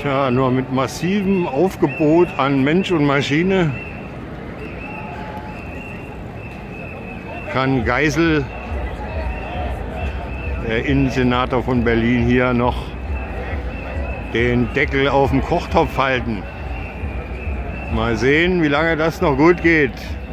Tja, nur mit massivem Aufgebot an Mensch und Maschine kann Geisel, der Innensenator von Berlin, hier noch den Deckel auf dem Kochtopf halten. Mal sehen, wie lange das noch gut geht.